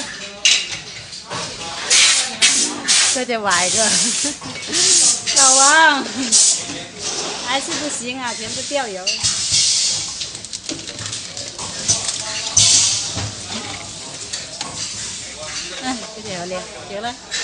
了，再得挖一个。老王，还是不行啊，全部掉油。嗯，这个好嘞，行了。